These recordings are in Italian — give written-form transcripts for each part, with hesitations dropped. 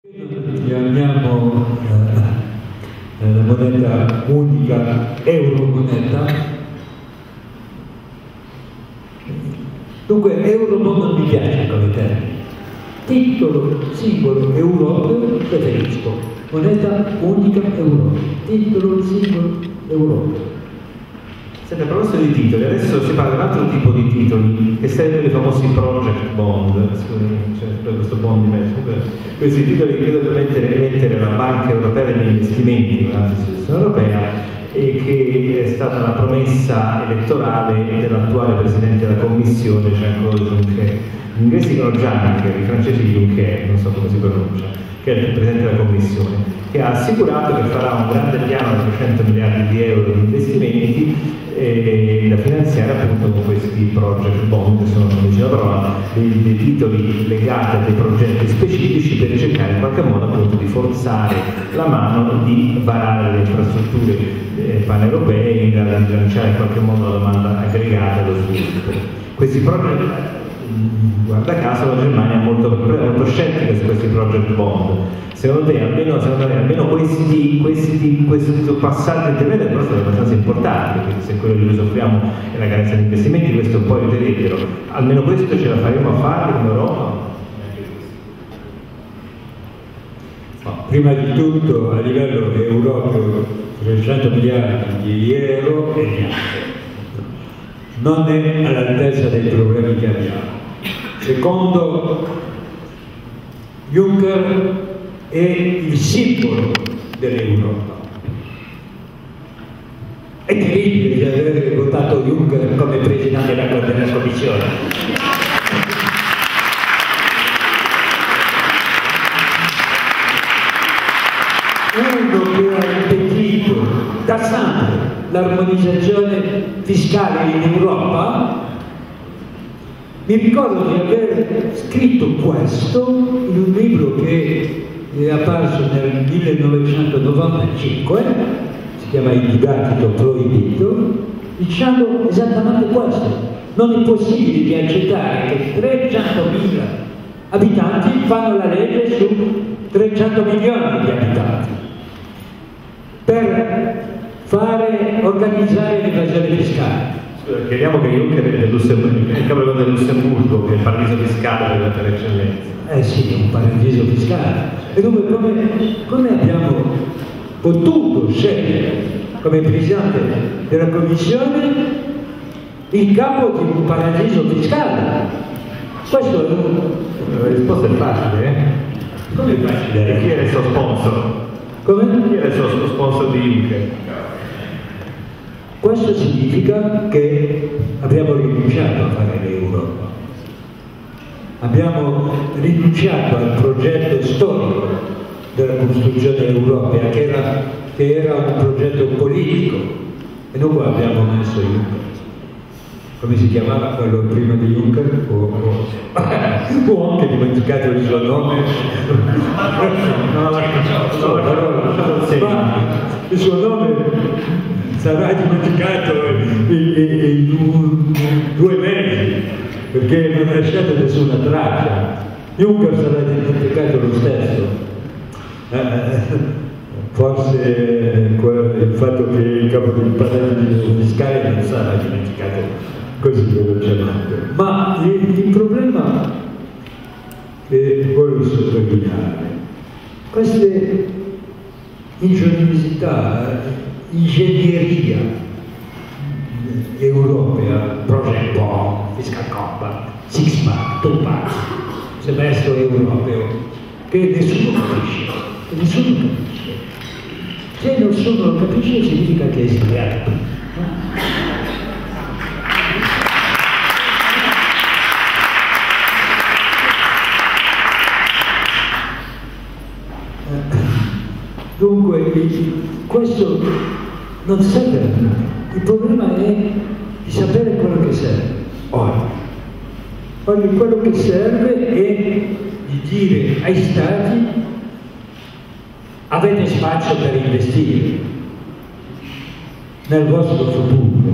Chiamiamo la moneta unica euromoneta. Dunque eurobond non mi piace come termine. Titolo singolo europeo preferisco. Moneta unica europea. Titolo singolo europeo. Senti, a proposito di titoli, adesso si parla di un altro tipo di titoli, che sarebbero i famosi project bond, c'è questo bond di mezzo, questi titoli che dovrebbero mettere la Banca Europea degli Investimenti, un'altra europea, e che è stata la promessa elettorale dell'attuale Presidente della Commissione, Jean-Claude Juncker. Gli inglesi dicono Juncker, i francesi Juncker, non so come si pronuncia, che è il Presidente della Commissione, che ha assicurato che farà un grande piano di 300 miliardi di euro di investimenti da finanziare appunto con questi project bond, che sono, come diceva la parola, dei titoli legati a dei progetti specifici per cercare in qualche modo appunto di forzare la mano di varare le infrastrutture paneuropee in grado di lanciare in qualche modo la domanda aggregata allo sviluppo. Questi project, guarda caso, la Germania è molto scettica su questi project bond. Secondo te almeno questo passaggio intermedio però sono abbastanza importanti, perché se quello di cui soffriamo è la carenza di investimenti, questo è un po' rivedetelo. Almeno questo ce la faremo a fare come Europa? No, prima di tutto a livello europeo 300 miliardi di euro è niente. Non è all'altezza dei problemi che abbiamo. Secondo, Juncker è il simbolo dell'Europa. È terribile di aver votato Juncker come Presidente della Commissione. Uno che ha impedito da sempre l'armonizzazione fiscale in Europa. Mi ricordo di aver scritto questo in un libro che è apparso nel 1995, si chiama Il dibattito proibito, dicendo esattamente questo. Non è possibile di accettare che 300.000 abitanti fanno la legge su 300 milioni di abitanti per organizzare l'evasione fiscale. Chiediamo che Juncker è il capo del Lussemburgo, che è il paradiso fiscale per eccellenza. Sì, è un paradiso fiscale. E dunque come abbiamo potuto scegliere come Presidente della Commissione il capo di un paradiso fiscale? Questo è la risposta è facile, eh? Come è facile? Chi era il suo sponsor? Come? Chi era il suo sponsor di Juncker? Questo significa che abbiamo rinunciato a fare l'Europa. Abbiamo rinunciato al progetto storico della costruzione europea, che era un progetto politico, e noi abbiamo messo Juncker. Come si chiamava quello prima di Juncker? Ho anche dimenticato il suo nome. Il suo nome sarà dimenticato in 2 mesi, perché non ha lasciato nessuna traccia. Juncker sarà dimenticato lo stesso. Forse il fatto che il capo del paradiso fiscale non sarà dimenticato così velocemente. Ma il problema che voglio sottolineare, queste ingegneria europea, project bond, fiscal compact, six pack, two pack, semestre europeo, che nessuno capisce. Se nessuno lo capisce significa che è sbagliato. Dunque, questo non serve a nulla. Il problema è di sapere quello che serve. Oggi quello che serve è di dire ai Stati: avete spazio per investire nel vostro futuro,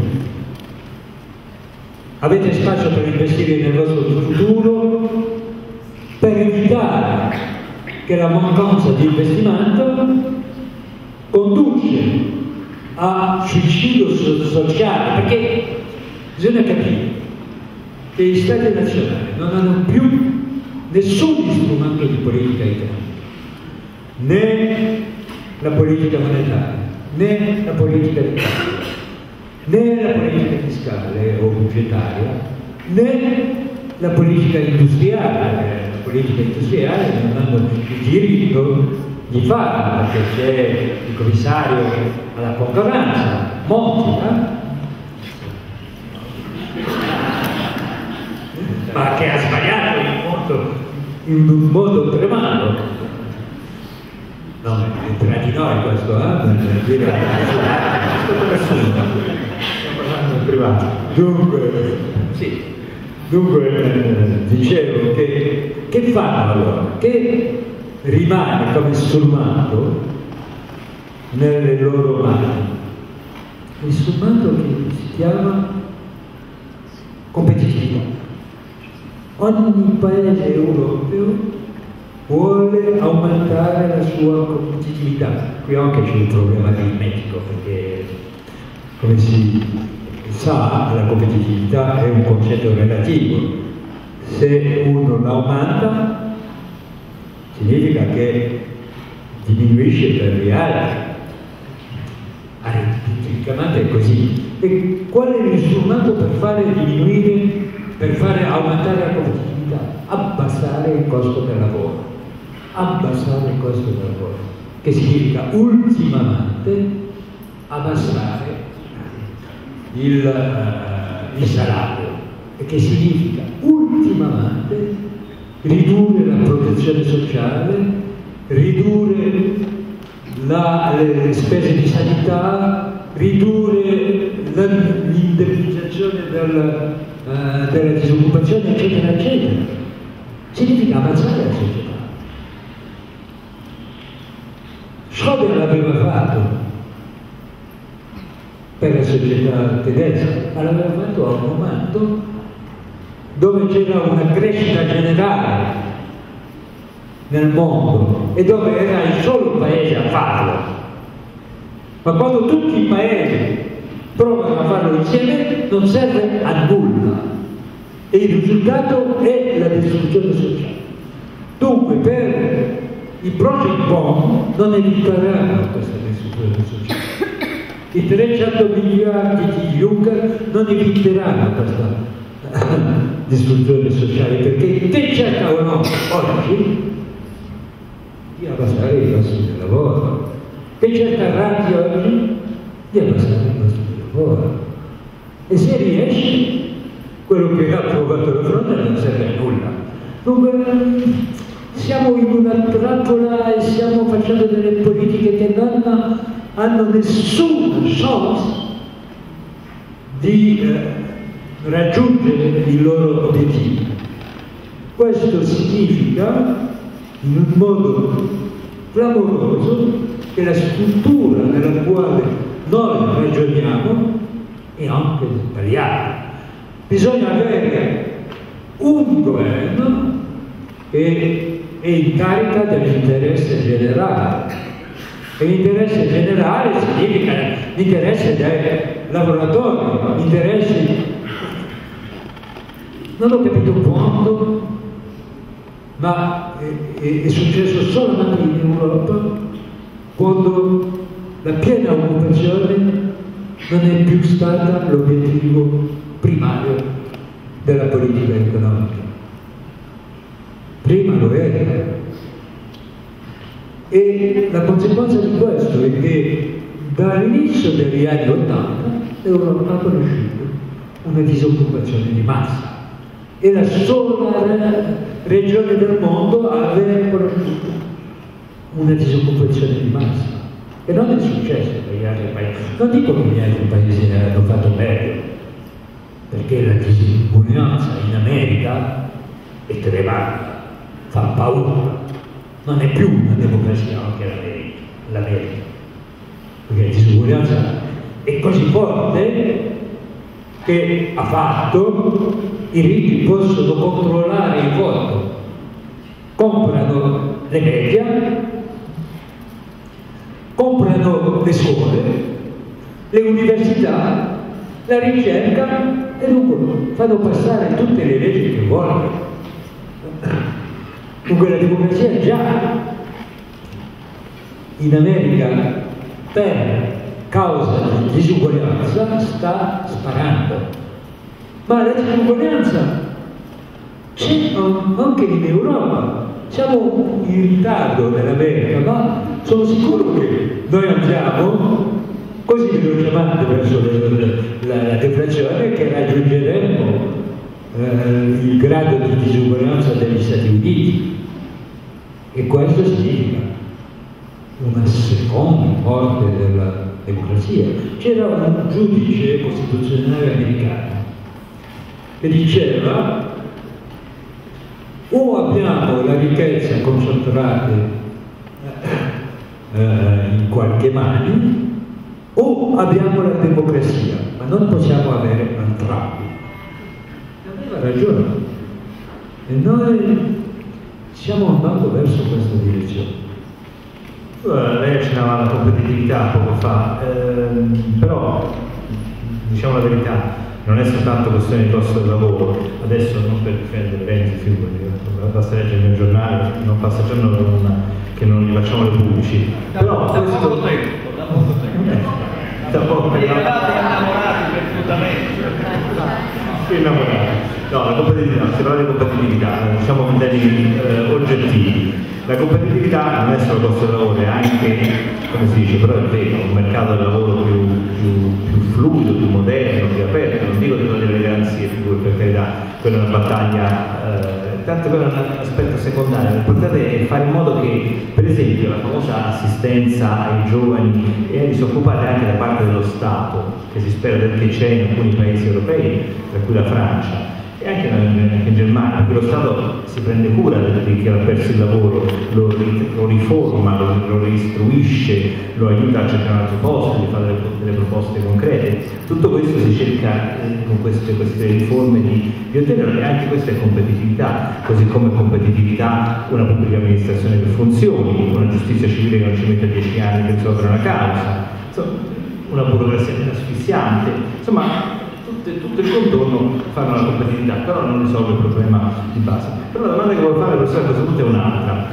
avete spazio per investire nel vostro futuro per evitare che la mancanza di investimento conduce a suicidio sociale, perché bisogna capire che gli Stati nazionali non hanno più nessun strumento di politica economica, né la politica monetaria, né la politica di cambio, né la politica fiscale o budgetaria, né la politica industriale. La politica industriale non hanno il diritto di farlo, perché c'è il commissario alla concorrenza, Monti, ma che ha sbagliato in un modo tremendo. No, è tra di noi questo, stiamo parlando in privato. Dunque, dicevo che fanno allora? Che rimane come strumento nelle loro mani. Il strumento che si chiama competitività. Ogni paese europeo vuole aumentare la sua competitività. Qui anche c'è un problema aritmetico, perché come si sa la competitività è un concetto relativo. Se uno l'aumenta significa che diminuisce per gli altri. Aritmeticamente è così. E qual è lo strumento per fare diminuire, per fare aumentare la competitività? Abbassare il costo del lavoro. Abbassare il costo del lavoro, che significa ultimamente abbassare il salario, e che significa ultimamente ridurre la protezione sociale, ridurre le spese di sanità, ridurre l'indennizzazione della disoccupazione, eccetera, eccetera. Significa avanzare la società. Schroeder l'aveva fatto per la società tedesca, ma l'aveva fatto a un momento dove c'era una crescita generale nel mondo e dove era il solo paese a farlo. Ma quando tutti i paesi provano a farlo insieme non serve a nulla e il risultato è la distruzione sociale. Dunque per i project bond non eviteranno questa distruzione sociale. I 300 miliardi di Juncker non eviteranno questa distruzione sociale, perché che cercano oggi di abbassare i costi del lavoro, che cerca Draghi oggi di abbassare i costi del lavoro. E se riesce, quello che ha provato la fronte non serve a nulla. Dunque siamo in una trappola e stiamo facendo delle politiche che non hanno nessuna chance di raggiungere i loro obiettivi. Questo significa, in un modo clamoroso, che la struttura nella quale noi ragioniamo è anche sbagliata. Bisogna avere un governo che è in carica dell'interesse generale. E l'interesse generale significa l'interesse dei lavoratori, interessi. Non ho capito quando, ma è successo solamente in Europa, quando la piena occupazione non è più stata l'obiettivo primario della politica economica. Prima lo era. E la conseguenza di questo è che dall'inizio degli anni '80 l'Europa ha conosciuto una disoccupazione di massa. È la sola regione del mondo a aver conosciuto una disoccupazione di massa. E non è successo negli altri paesi. Non dico che gli altri paesi hanno fatto meglio, perché la disuguaglianza in America è tremenda, fa paura. Non è più una democrazia anche l'America, perché la disuguaglianza è così forte che ha fatto i ricchi possono controllare il voto, comprano le media, comprano le scuole, le università, la ricerca e dunque fanno passare tutte le leggi che vogliono. Dunque la democrazia già in America per causa di disuguaglianza sta sparando, ma la disuguaglianza c'è anche in Europa. Siamo in ritardo nell'America, ma sono sicuro che noi andiamo così velocemente verso la deflazione che raggiungeremo il grado di disuguaglianza degli Stati Uniti, e questo significa una seconda morte della democrazia. C'era un giudice costituzionale americano che diceva: o abbiamo la ricchezza concentrata in qualche mano, o abbiamo la democrazia, ma non possiamo avere entrambi. Aveva ragione, e noi stiamo andando verso questa direzione. Lei accennava alla competitività poco fa, però diciamo la verità, non è soltanto questione di costo del lavoro. Adesso, non per difendere Renzi, figurati, basta leggere il mio giornale, non passa giorno che non gli facciamo le pubblici. Però da poco tempo. Da poco eravate innamorati perfettamente. Innamorati. No, la competitività, si parla di competitività, diciamo in termini oggettivi. La competitività non è solo costo del lavoro, è anche, come si dice, però è vero, un mercato del lavoro più fluido, più moderno, più aperto. Non dico di togliere le garanzie, per carità, quella è una battaglia, tanto quello è un aspetto secondario. L'importante è fare in modo che, per esempio, la famosa assistenza ai giovani è disoccupata anche da parte dello Stato, che si spera perché c'è in alcuni paesi europei, tra cui la Francia, e anche in Germania, perché lo Stato si prende cura di chi ha perso il lavoro, lo riforma, lo istruisce, lo aiuta a cercare un altro posto, di fare delle proposte concrete. Tutto questo si cerca con queste riforme di ottenere, e anche questa è competitività, così come competitività una pubblica amministrazione che funzioni, una giustizia civile che non ci mette 10 anni per risolvere una causa, insomma, una burocrazia asfissiante, insomma tutto il contorno fanno la competitività, però non risolve il problema di base. Però la domanda che voglio fare per questo punto è un'altra.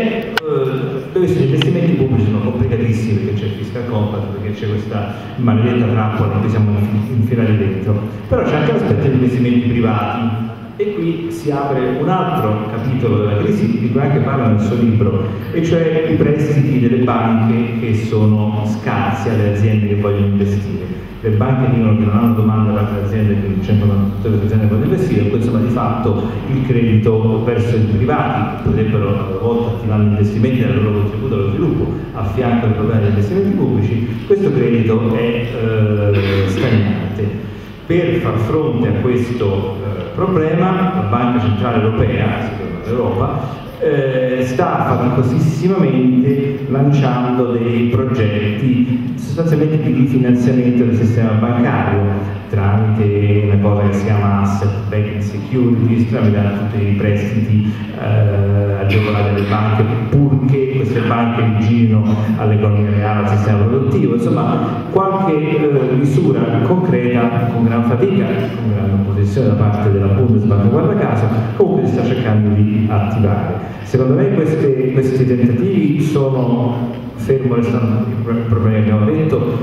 Gli investimenti pubblici sono complicatissimi, perché c'è il fiscal compact, perché c'è questa maledetta trappola in cui siamo infilati dentro, però c'è anche l'aspetto degli investimenti privati, e qui si apre un altro capitolo della crisi di cui anche parla nel suo libro, e cioè i prestiti delle banche che sono scarsi alle aziende che vogliono investire. Le banche dicono che non hanno domanda da altre aziende, che il 100% delle aziende vogliono investire, poi insomma di fatto il credito verso i privati, che potrebbero a volta attivare gli investimenti dal loro contributo allo sviluppo a fianco del problema degli investimenti pubblici, questo credito è stagnante. Per far fronte a questo problema la Banca Centrale Europea, l'Europa, sta faticosissimamente lanciando dei progetti sostanzialmente di rifinanziamento del sistema bancario tramite una cosa che si chiama Asset Backed Securities, tramite tutti i prestiti agevolati delle banche, purché queste banche vigilino all'economia reale, al sistema produttivo, insomma qualche misura concreta con gran fatica, con gran opposizione da parte della Bundesbank, guarda caso, comunque si sta cercando di attivare. Secondo me questi tentativi sono, fermo restando il problema che abbiamo detto,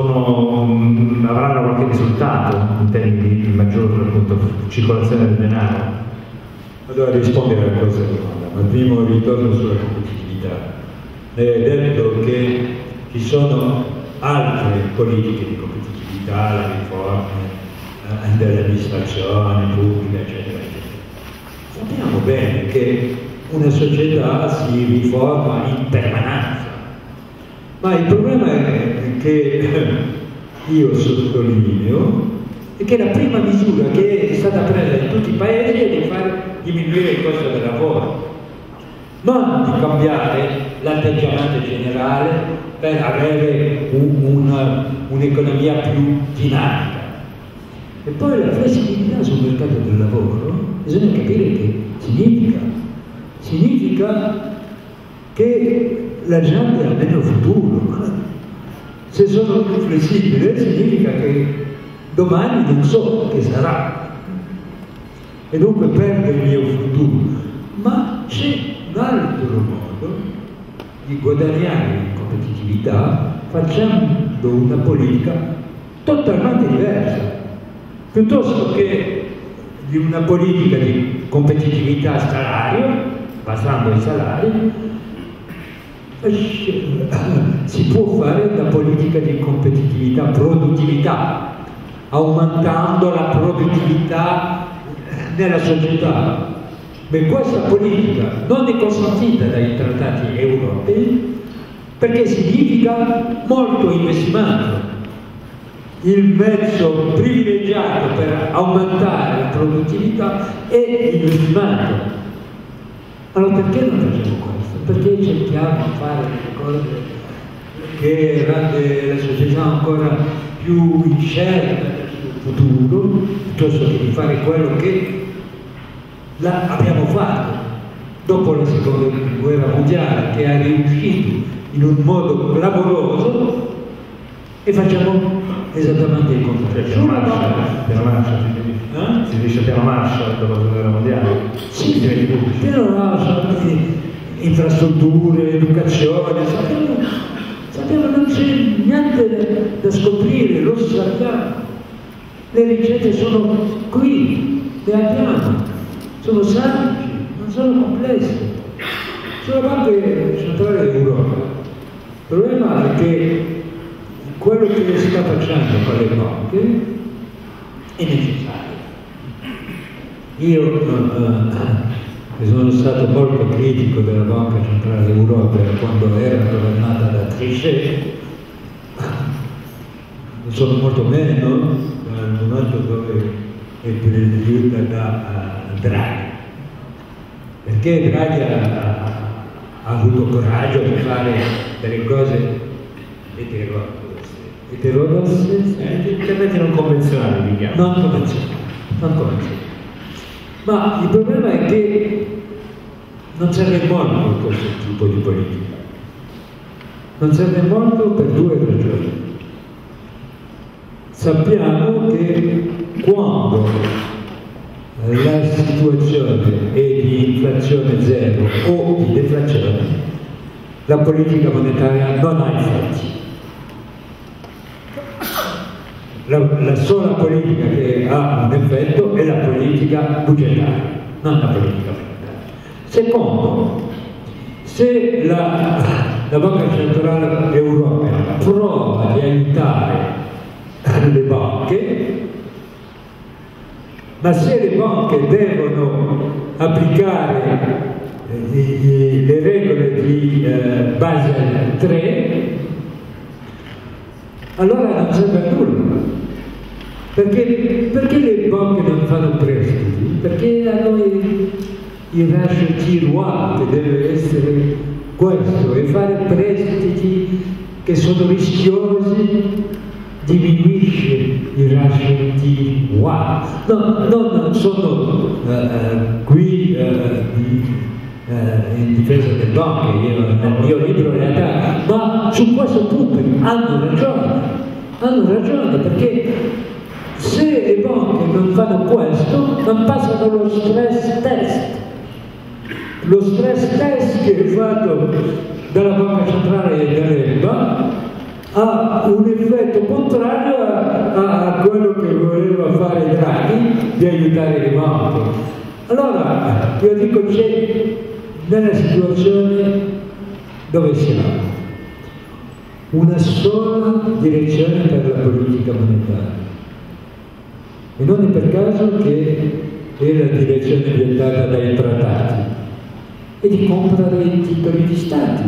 avranno qualche risultato in termini di maggior appunto, circolazione del denaro? Allora rispondere a questa domanda, ma prima ritorno sulla competitività. Lei ha detto che ci sono altre politiche di competitività, la riforma dell'amministrazione pubblica, eccetera, eccetera. Sappiamo bene che una società si riforma in permanenza, ma il problema che io sottolineo è che la prima misura che è stata presa in tutti i paesi è di far diminuire il costo del lavoro, non di cambiare l'atteggiamento generale per avere un'economia più dinamica. E poi la flessibilità sul mercato del lavoro, bisogna capire che significa che la gente ha meno futuro. Se sono più flessibile significa che domani non so che sarà e dunque perde il mio futuro. Ma c'è un altro modo di guadagnare in competitività facendo una politica totalmente diversa, piuttosto che di una politica di competitività salario, basando i salari, si può fare una politica di competitività, produttività, aumentando la produttività nella società. Ma questa politica non è consentita dai trattati europei perché significa molto investimento. Il mezzo privilegiato per aumentare la produttività è l'investimento. Allora perché non facciamo questo? Perché cerchiamo di fare delle cose che rende la società ancora più incerta sul futuro, piuttosto che di fare quello che abbiamo fatto dopo la seconda guerra mondiale, che è riuscito in un modo clamoroso, e facciamo esattamente il contrario. Piano Marshall, si dice piano Marshall dopo la seconda guerra mondiale. Sì, piano Marshall, infrastrutture, educazione, sappiamo non c'è niente da scoprire, lo sappiamo. Le ricette sono qui, le abbiamo, sono semplici, non sono complesse. Sulla Banca Centrale d'Europa il problema è che quello che si sta facendo con le banche è necessario. Io sono stato molto critico della Banca Centrale d'Europa quando era governata da Trichet, sono molto meno nel momento dove è presieduta da Draghi, perché Draghi ha avuto coraggio di fare delle cose eterodosse, interventi non convenzionali, non convenzionali. Ma il problema è che non serve molto questo tipo di politica. Non serve molto per due ragioni. Sappiamo che quando la situazione è di inflazione zero o di deflazione, la politica monetaria non ha effetti. La sola politica che ha un effetto è la politica budgetaria, non la politica monetaria. Secondo, se la Banca Centrale Europea prova di aiutare le banche, ma se le banche devono applicare le regole di Basel 3, allora non serve a nulla. Perché le banche non fanno prestiti? Perché hanno il rachettiroir che deve essere questo, e fare prestiti che sono rischiosi diminuisce il rachettiroir. Non sono qui in difesa delle banche, nel mio libro in realtà, ma su questo punto hanno ragione, perché se le banche non fanno questo, non passano lo stress test. Lo stress test che è fatto dalla Banca Centrale e dall'EBA ha un effetto contrario a quello che voleva fare Draghi, di aiutare le banche. Allora, io dico, c'è nella situazione dove siamo una sola direzione per la politica monetaria. E non è per caso che è la direzione vietata dai trattati, e di compra dei titoli di Stati.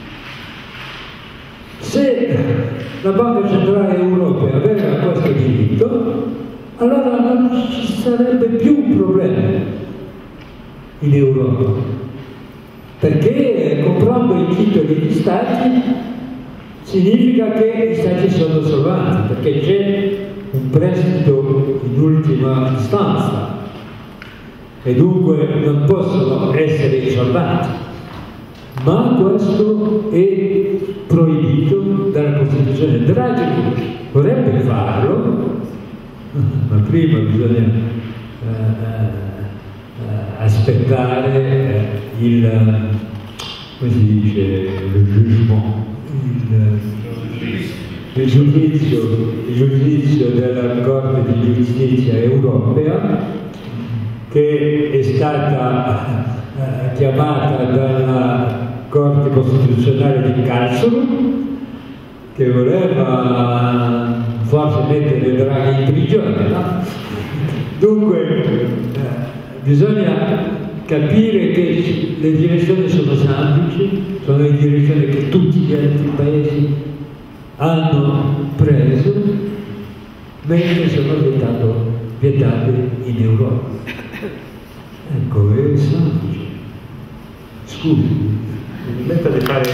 Se la Banca Centrale Europea aveva questo diritto, allora non ci sarebbe più un problema in Europa, perché comprando i titoli di Stati significa che gli Stati sono solvanti, perché c'è un prestito in ultima istanza e dunque non possono essere insolvanti. ma questo è proibito dalla Costituzione. Draghi vorrebbe farlo, ma prima bisogna aspettare come si dice, il giudizio della Corte di Giustizia europea, che è stata chiamata dalla Corte Costituzionale di Karlsruhe, che voleva forse mettere Draghi in prigione, no? Dunque bisogna capire che le direzioni sono semplici, sono le direzioni che tutti gli altri paesi hanno preso, mentre sono vietate in Europa. Ecco, è semplice. Scusi. Mi permetta di fare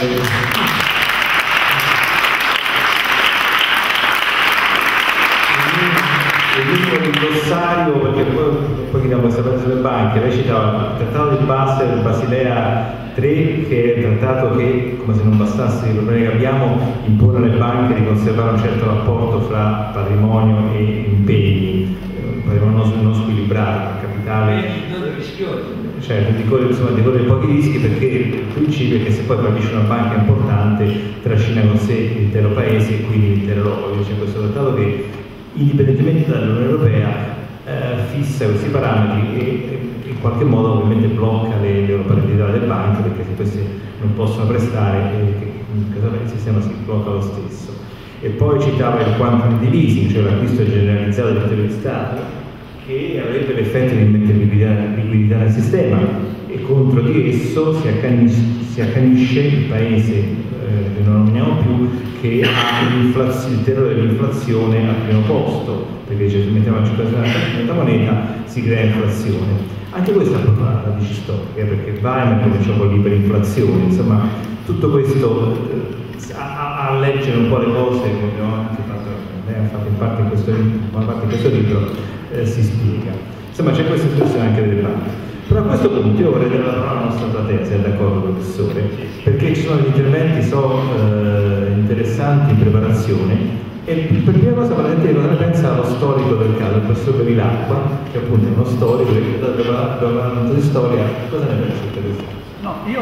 il glossario, perché poi chiediamo questa parte sulle banche. Lei citava il trattato di Basel, Basilea 3, che è il trattato che, come se non bastasse i problemi che abbiamo, impone alle banche di conservare un certo rapporto fra patrimonio e impegni, patrimonio non squilibrato, capitale. Certo, di correre pochi rischi, perché il principio è che se poi fallisce una banca importante trascina con sé l'intero paese e quindi l'intero Europa. C'è questo trattato che, indipendentemente dall'Unione Europea, fissa questi parametri e in qualche modo ovviamente blocca le operatività delle banche, perché se queste non possono prestare il sistema si blocca lo stesso. E poi citava il quantum di leasing, cioè l'acquisto generalizzato del titolo di Stato, che avrebbe l'effetto di mettere liquidità nel sistema, e contro di esso si accanisce il paese che non nominiamo più, che ha il terrore dell'inflazione al primo posto, perché se mettiamo la circolazione della moneta si crea inflazione. Anche questa è una radice storica, perché Weimar cominciò con l'iperinflazione. Insomma, tutto questo a leggere un po' le cose, come abbiamo anche fatto in parte in questo libro, si spiega. Insomma, c'è questa situazione anche delle banche. Però a questo punto io vorrei dare la parola alla nostra platea, se è d'accordo, professore, perché ci sono degli interventi interessanti in preparazione, e per prima cosa praticamente cosa ne pensa allo storico del caso, il professor Bevilacqua, che appunto è uno storico, che parlando di storia, cosa ne pensa interessante? No, io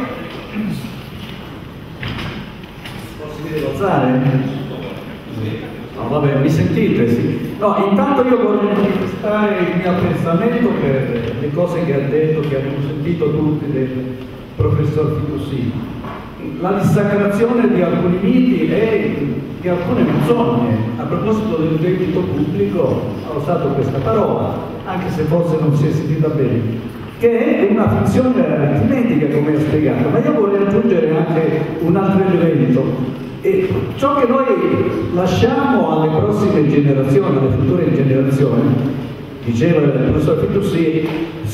posso dire Gonzale? No, vabbè, mi sentite? Sì. No, intanto io vorrei manifestare il mio apprezzamento per le cose che ha detto, che abbiamo sentito tutti del professor Fitoussi. La dissacrazione di alcuni miti e di alcune menzogne. A proposito del debito pubblico, ho usato questa parola, anche se forse non si è sentita bene, che è una funzione aritmetica, come ha spiegato, ma io vorrei aggiungere anche un altro elemento. E ciò che noi lasciamo alle prossime generazioni, alle future generazioni, diceva il professor Fitoussi,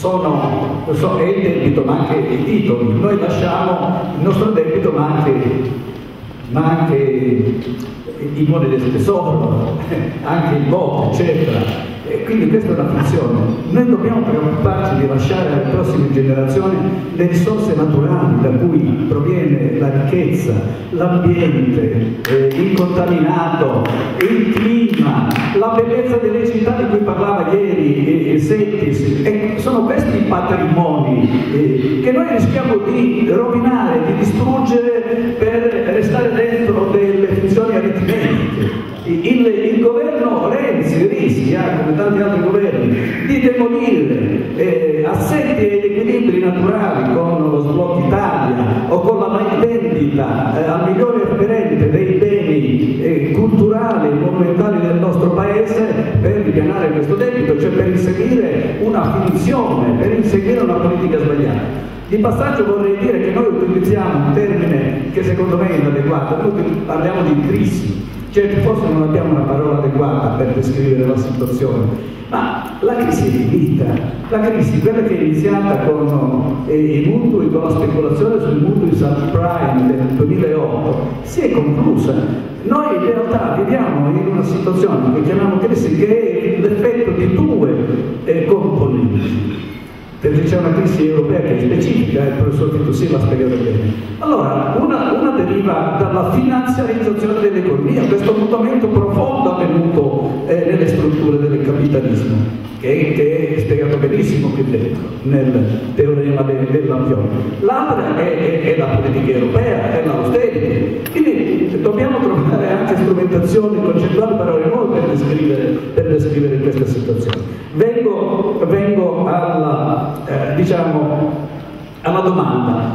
è il debito ma anche i titoli. Noi lasciamo il nostro debito ma anche i buoni del tesoro, anche il voto, eccetera. E quindi questa è una funzione. Noi dobbiamo preoccuparci di lasciare alle prossime generazioni le risorse naturali da cui proviene la ricchezza, l'ambiente, incontaminato, il clima, la bellezza delle città di cui parlava ieri Settis. E sono questi i patrimoni che noi rischiamo di rovinare, di distruggere per restare dentro delle funzioni aritmetiche. Il governo Renzi rischia, come tanti altri governi, di demolire assetti ed equilibri naturali con lo sblocco Italia o con la vendita al migliore referente dei beni culturali e monumentali del nostro paese per ripianare questo debito, cioè per inseguire una finzione, per inseguire una politica sbagliata. Di passaggio vorrei dire che noi utilizziamo un termine che secondo me è inadeguato, noi parliamo di crisi. Certo, forse non abbiamo una parola adeguata per descrivere la situazione, ma la crisi è finita. La crisi, quella che è iniziata con i mutui, con la speculazione sui mutui subprime del 2008, si è conclusa. Noi in realtà viviamo in una situazione che chiamiamo crisi, che è l'effetto di due componenti. Perché c'è una crisi europea che è specifica, il professor Fitoussi l'ha spiegato bene. Allora, deriva dalla finanziarizzazione dell'economia, questo mutamento profondo avvenuto nelle strutture del capitalismo, che è spiegato benissimo qui dentro, nel teorema dell'Ampione. L'altra è la politica europea, è l'austerity. Quindi dobbiamo trovare anche strumentazioni concettuali, parole nuove per descrivere questa situazione. Vengo alla domanda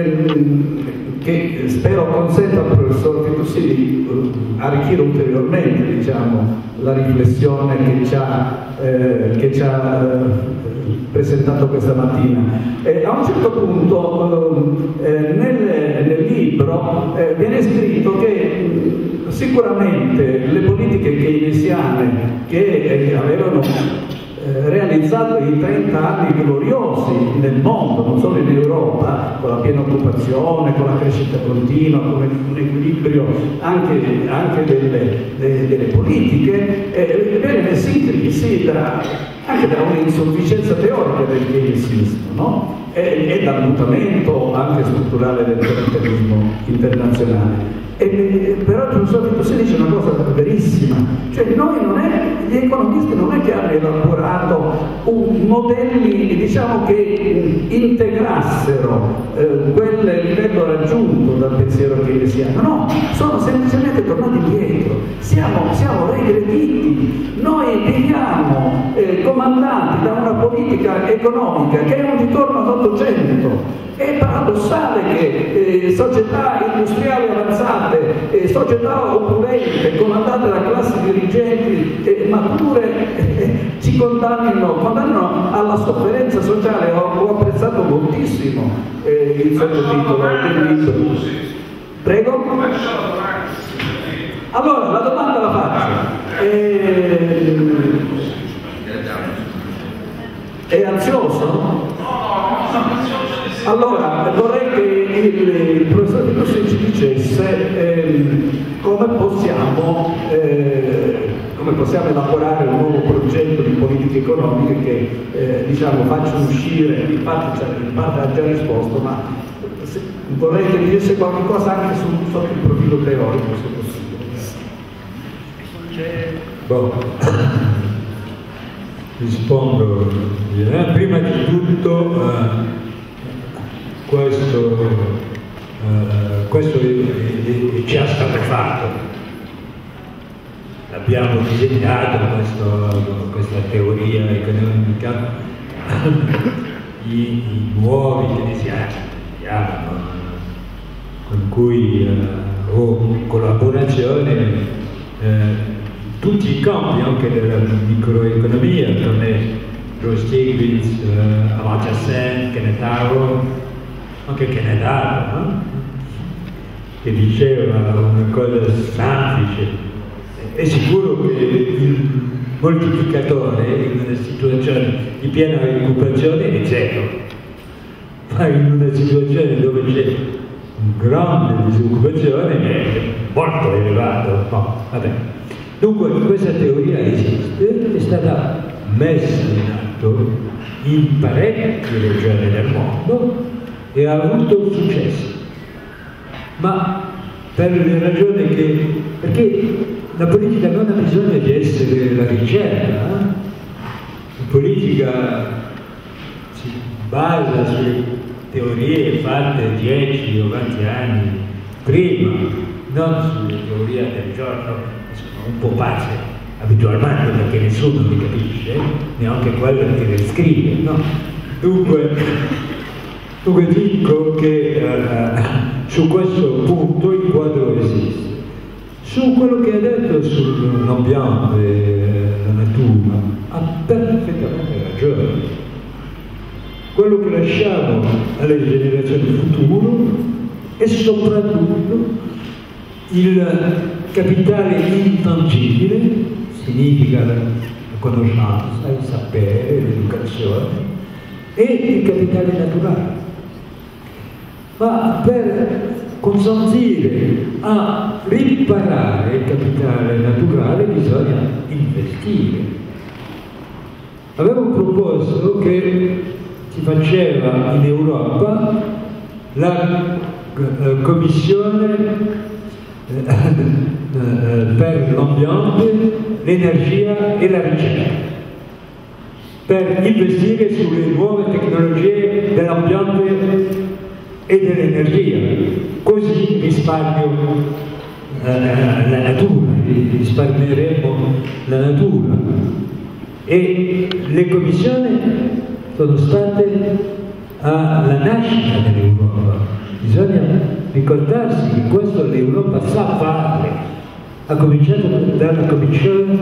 che spero consenta al professor Fitoussi di arricchire ulteriormente la riflessione che ci ha presentato questa mattina. A un certo punto nel libro viene scritto che sicuramente le politiche keynesiane che avevano realizzato i 30 anni gloriosi nel mondo, non solo in Europa, con la piena occupazione, con la crescita continua, con un equilibrio anche delle politiche, viene messo in crisi anche da un'insufficienza teorica del keynesismo, no? E dal mutamento anche strutturale del capitalismo internazionale. Però il professor Fitoussi dice una cosa verissima, cioè gli economisti non è che hanno elaborato modelli che integrassero quel livello raggiunto dal pensiero keynesiano, no, sono semplicemente tornati indietro, siamo regrediti, noi veniamo comandati da una politica economica che è un ritorno all'Ottocento. È paradossale che società industriali avanzate, società opulente, comandate da classi dirigenti mature, ci condannino alla sofferenza sociale. Ho apprezzato moltissimo il sottotitolo del libro. Prego? Allora, la domanda la faccio. È ansioso? Allora, vorrei che il professor Fitoussi ci dicesse come possiamo elaborare un nuovo progetto di politica economica che faccia uscire, in parte ha già risposto, ma vorrei che dicesse qualche cosa anche sotto il profilo teorico, se possibile. Rispondo. Prima di tutto questo è già stato fatto, abbiamo disegnato questa teoria economica, i nuovi keynesiani con cui ho collaborazione tutti i campi anche della microeconomia, come Joe Stiglitz, Amartya Sen, Kenneth anche Kenneth, no? Che diceva una cosa semplice. È sicuro che il moltiplicatore in una situazione di piena occupazione è zero, ma in una situazione dove c'è una grande disoccupazione è molto elevato. No, vabbè. Dunque questa teoria esiste, è stata messa in atto in parecchie regioni del mondo e ha avuto successo, ma per le ragioni perché la politica non ha bisogno di essere la ricerca, la politica si basa sulle teorie fatte 10 o 20 anni prima, non sulle teorie del giorno, sono un po' pazze abitualmente perché nessuno li capisce, neanche quello che le scrive, no? Dunque dico che su questo punto il quadro esiste. Su quello che ha detto sull'ambiente, la natura, ha perfettamente ragione. Quello che lasciamo alle generazioni future è soprattutto il capitale intangibile, significa la conoscenza, il sapere, l'educazione, e il capitale naturale. Ma per consentire a riparare il capitale naturale bisogna investire. Avevo proposto che si faceva in Europa la commissione per l'ambiente, l'energia e la ricerca, per investire sulle nuove tecnologie dell'ambiente e dell'energia, così risparmio la natura, risparmieremo la natura. E le commissioni sono state alla nascita dell'Europa. Bisogna ricordarsi che questo l'Europa sa fare. Ha cominciato dalla commissione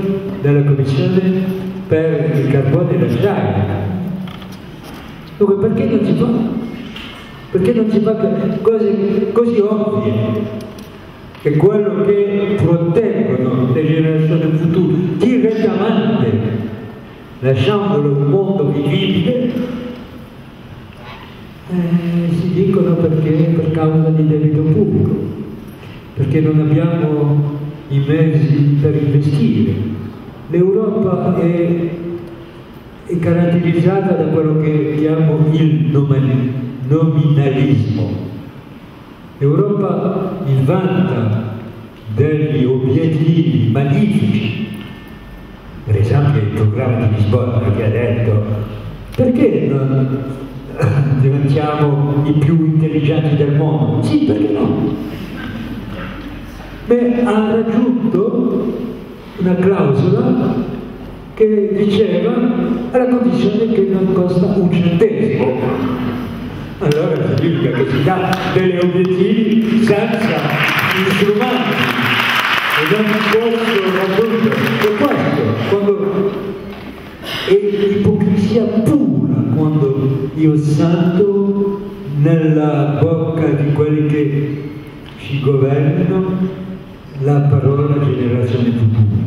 per il carbone e l'acciaio. Dunque perché non si fa? Perché non si fa cose così ovvie, che quello che proteggono le generazioni future direttamente, lasciandolo un mondo vivibile, si dicono perché per causa di debito pubblico, perché non abbiamo i mezzi per investire. L'Europa è caratterizzata da quello che chiamo il nominalismo. L'Europa vanta degli obiettivi magnifici, per esempio il programma di Lisbona che ha detto perché non diventiamo i più intelligenti del mondo? Sì, perché no? Beh, ha raggiunto una clausola che diceva alla condizione che non costa un centesimo. Allora significa che si dà degli obiettivi senza strumenti e non posso raggiungere. E questo, quando è ipocrisia pura, quando io sento nella bocca di quelli che ci governano la parola generazione futura.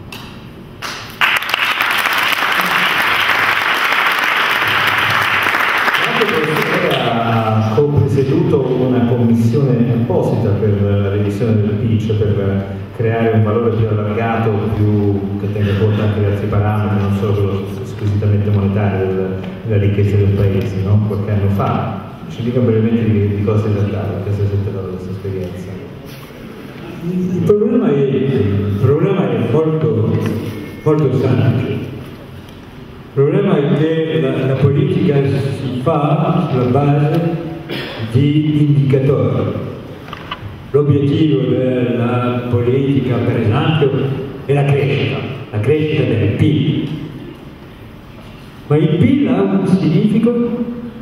Ha co-presieduto una commissione apposita per la revisione del PIL, per creare un valore più allargato, che tenga conto anche di altri parametri, non solo quello squisitamente monetario della ricchezza del paese, no? Qualche anno fa. Ci dica brevemente di cosa si trattava, che si è sentita questa esperienza. Il problema è molto semplice. Il problema è che la politica si fa sulla base di indicatori. L'obiettivo della politica, per esempio, è la crescita del PIL. Ma il PIL ha un significato?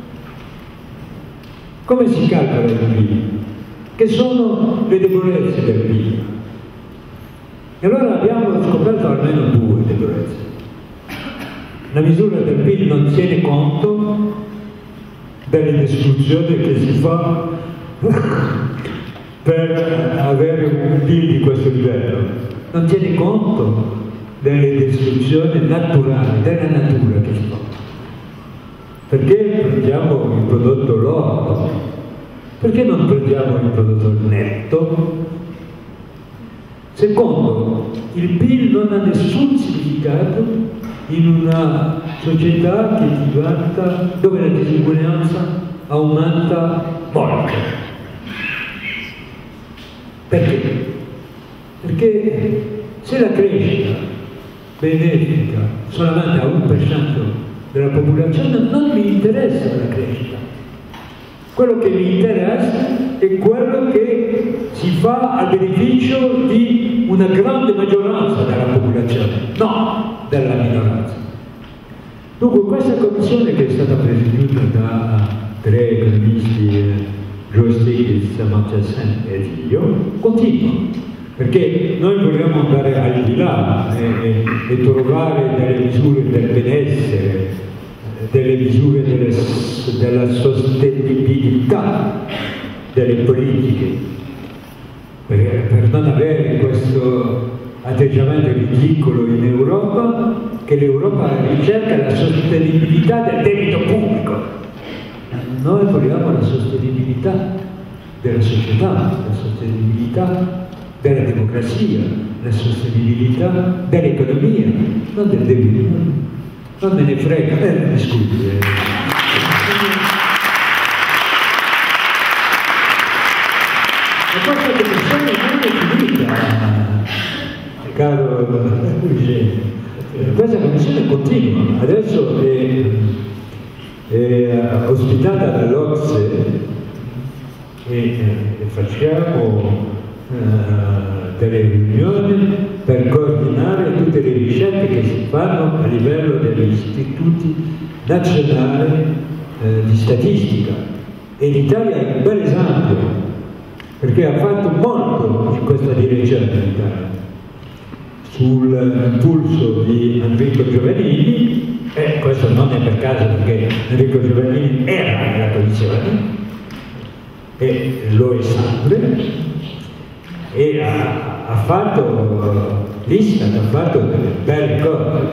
Come si calcola il PIL? Che sono le debolezze del PIL? E allora abbiamo scoperto almeno due debolezze. La misura del PIL non tiene conto delle distruzioni che si fa per avere un PIL di questo livello, non tiene conto delle distruzioni naturali, della natura che si fa. Perché prendiamo il prodotto lordo? Perché non prendiamo il prodotto netto? Secondo, il PIL non ha nessun significato in una società che diventa, dove la disuguaglianza aumenta molto. Perché? Perché se la crescita benefica solamente a 1% della popolazione, non mi interessa la crescita. Quello che mi interessa è quello che si fa a beneficio di una grande maggioranza della popolazione, no della minoranza. Dunque questa commissione, che è stata presieduta da tre economisti, Joe Stiglitz, Amartya Sen ed io, continua, perché noi vogliamo andare al di là e trovare delle misure del benessere, delle misure della sostenibilità delle politiche, per non avere questo atteggiamento ridicolo in Europa, che l'Europa ricerca la sostenibilità del debito pubblico. Noi vogliamo la sostenibilità della società, la sostenibilità della democrazia, la sostenibilità dell'economia, non del debito. Non me ne frega, mi scusi. questa commissione non è finita, caro Eugenio. Questa commissione continua, adesso è ospitata dall'Ocse e facciamo delle riunioni per coordinare tutte le ricerche che si fanno a livello degli istituti nazionali di statistica. E l'Italia è un bel esempio, perché ha fatto molto in questa direzione l'Italia. Sul impulso di Enrico Giovannini, e questo non è per caso perché Enrico Giovannini era nella commissione e lo è sempre, e ha fatto l'Istat, ha fatto delle belle cose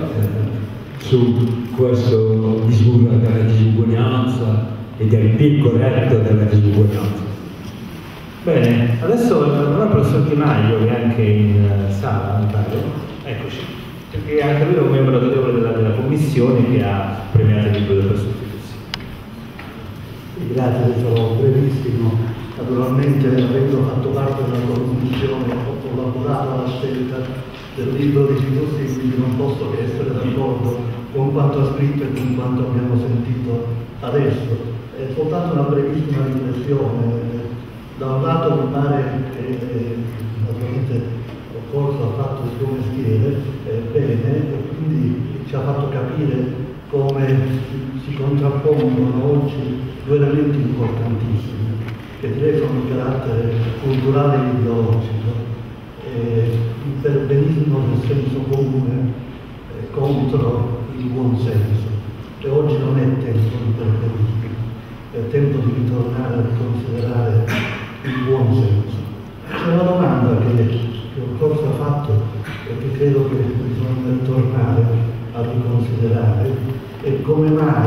su questo misura della disuguaglianza e del PIL corretto della disuguaglianza. Bene, adesso il professor Di Maio è anche in sala, mi pare. Eccoci, perché anche lui è un membro autorevole della commissione che ha premiato il libro per sostituzione. Grazie, sarò brevissimo. Naturalmente, avendo fatto parte della commissione, ho collaborato alla scelta del libro di Tito Sisi, quindi non posso che essere d'accordo con quanto ha scritto e con quanto abbiamo sentito adesso. È soltanto una brevissima riflessione. Da un lato mi pare che naturalmente Corso ha fatto il suo mestiere bene e quindi ci ha fatto capire come si contrappongono oggi due elementi importantissimi, che direi sono di carattere culturale e ideologico, il perbenismo del senso comune contro il buon senso, e oggi non è tempo di perbenismo, è tempo di ritornare a considerare il buon senso. C'è una domanda che il Corso ha fatto e che credo che bisogna ritornare a riconsiderare, è come mai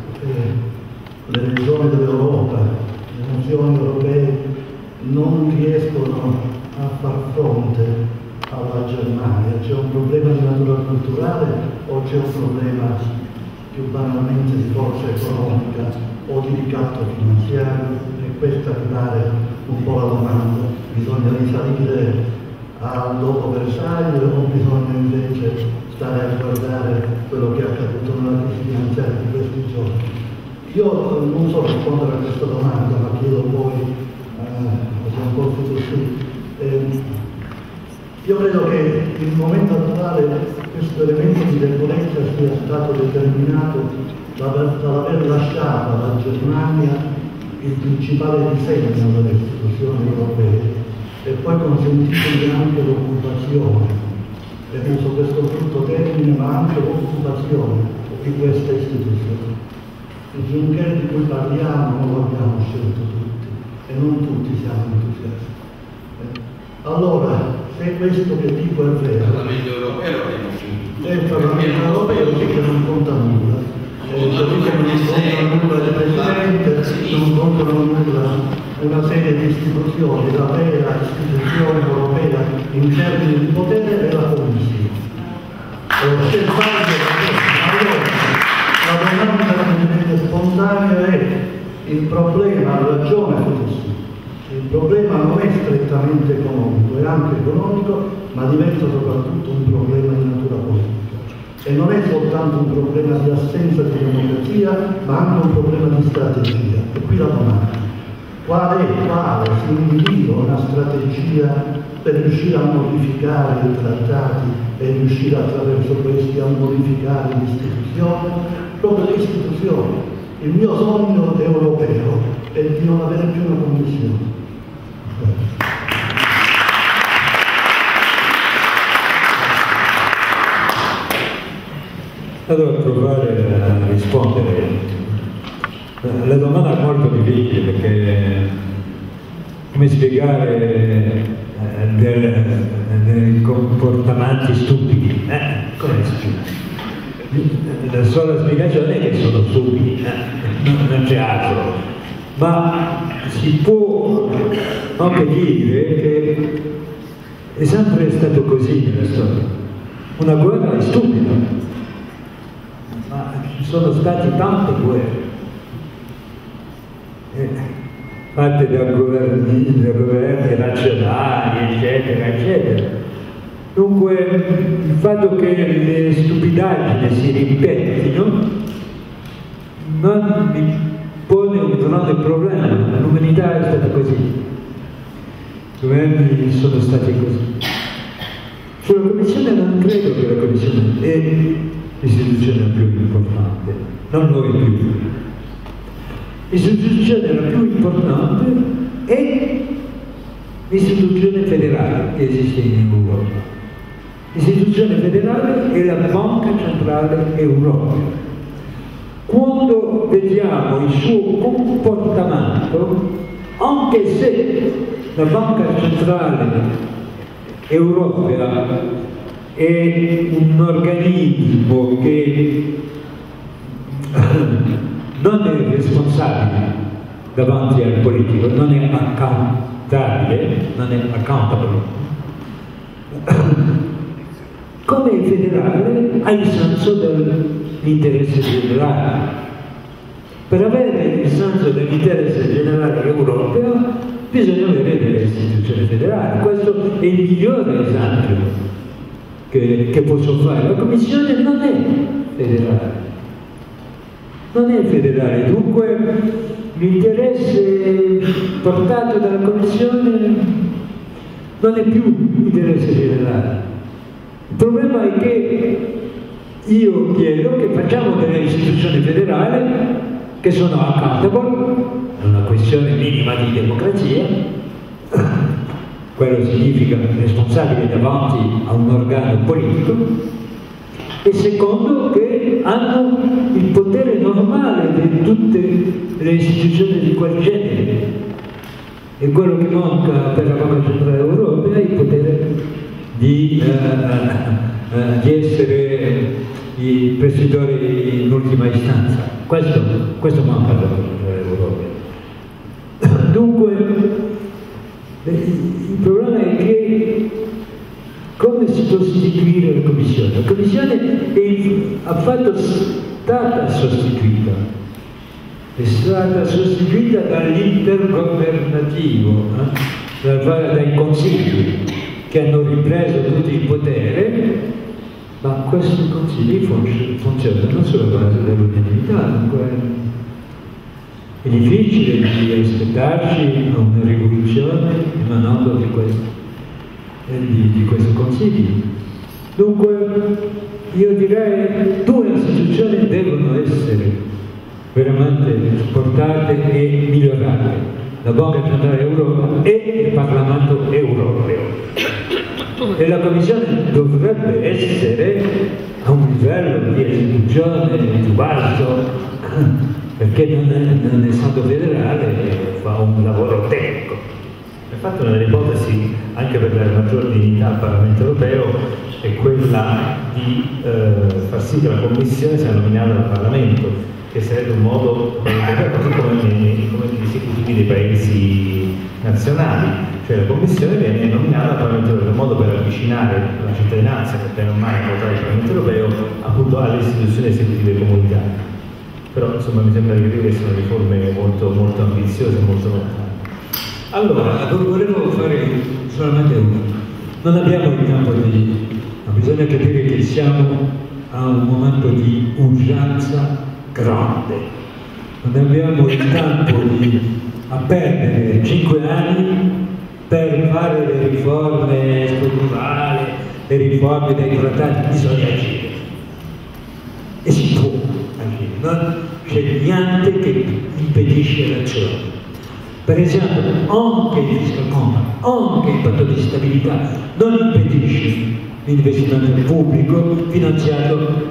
le regioni dell'Europa, le nazioni europee non riescono a far fronte alla Germania. C'è un problema di natura culturale o c'è un problema più banalmente di forza economica o di ricatto finanziario? E questa mi pare un po' la domanda. Bisogna risalire a dopo Versailles o bisogna invece stare a guardare quello che è accaduto nella crisi finanziaria di questi giorni? Io non so rispondere a questa domanda, ma chiedo poi a Gian Corso Tossi. Io credo che il momento attuale questo elemento di debolezza sia stato determinato dall'aver lasciato alla Germania il principale disegno delle istituzioni europee e poi consentitogli anche l'occupazione, e uso questo brutto termine, ma anche l'occupazione di queste istituzioni. Il Juncker di cui parliamo non lo abbiamo scelto tutti e non tutti siamo entusiasti. Allora, se questo che dico è vero, il Parlamento europeo sì che non conta nulla, così che non contano nulla il Presidente, non contano nulla una serie di istituzioni, la vera istituzione europea in termini di potere è la Commissione. Allora, la domanda che mi viene spontanea è: il problema, ha ragione Fossi, il problema non è strettamente economico, è anche economico, ma diventa soprattutto un problema di natura politica. E non è soltanto un problema di assenza di democrazia, ma anche un problema di strategia. E qui la domanda: quale si individua una strategia per riuscire a modificare i trattati e riuscire attraverso questi a modificare l'istituzione? Proprio le istituzioni. Il mio sogno europeo è di non avere più una commissione. Allora, provare a rispondere. La domanda è molto difficile perché come spiegare dei comportamenti stupidi? Come spiegare? La sola spiegazione è che sono stupidi, non c'è altro. Ma si può anche dire che è sempre stato così nella storia. Una guerra è stupida, ma ci sono state tante guerre. Fatte da governi fatto che le stupidaggini si ripetino non mi pone un grande problema. L'umanità è stata così, i governi sono stati così. Sulla Commissione non credo che la Commissione è l'istituzione più importante, non noi più. L'istituzione la più importante è l'istituzione federale che esiste in Europa. L'istituzione federale è la Banca Centrale Europea. Quando vediamo il suo comportamento, anche se la Banca Centrale Europea è un organismo che non è responsabile davanti al politico, non è accountabile, come federale ha il senso dell'interesse generale. Per avere il senso dell'interesse generale europeo bisogna avere delle istituzioni federali. Questo è il migliore esempio che posso fare. La Commissione non è federale. Non è federale, dunque l'interesse portato dalla Commissione non è più interesse generale. Il problema è che io chiedo che facciamo delle istituzioni federali che sono accountable, è una questione minima di democrazia, quello significa responsabile davanti a un organo politico, e secondo che hanno il potere normale di tutte le istituzioni di quel genere. E quello che manca per la Banca Centrale Europea è il potere di essere i presidiori in ultima istanza. Questo manca alla Banca Centrale Europea. Dunque, il problema è che come si può sostituire la Commissione? La Commissione è stata sostituita dall'intergovernativo, dai consigli che hanno ripreso tutti il potere, ma questi consigli funzionano sulla base dell'unanimità, dunque è difficile di aspettarci una rivoluzione emanando di questi consigli. Dunque io direi due istituzioni devono essere veramente supportate e migliorate: la Banca Centrale Europea e il Parlamento Europeo. E la Commissione dovrebbe essere a un livello di esecuzione più basso, perché non essendo federale fa un lavoro tecnico. Infatti una delle ipotesi, anche per dare maggior dignità al Parlamento Europeo, è quella di far sì che la Commissione sia nominata dal Parlamento, che sarebbe un modo, così come gli esecutivi dei paesi nazionali, cioè la Commissione viene nominata dal Parlamento Europeo, in modo per avvicinare la cittadinanza, che bene o male votare il Parlamento Europeo, appunto alle istituzioni esecutive comunitarie. Però insomma mi sembra che queste sono riforme molto, molto ambiziose e molto lontane. Allora, volevo fare solamente uno. Non abbiamo il tempo ma bisogna capire che siamo a un momento di urgenza grande. Non abbiamo il tempo a perdere 5 anni per fare le riforme strutturali, le riforme dei trattati. Bisogna agire. E si può agire. Non c'è niente che impedisce l'azione. Per esempio, anche il fiscal compact, anche il patto di stabilità non impedisce l'investimento pubblico finanziato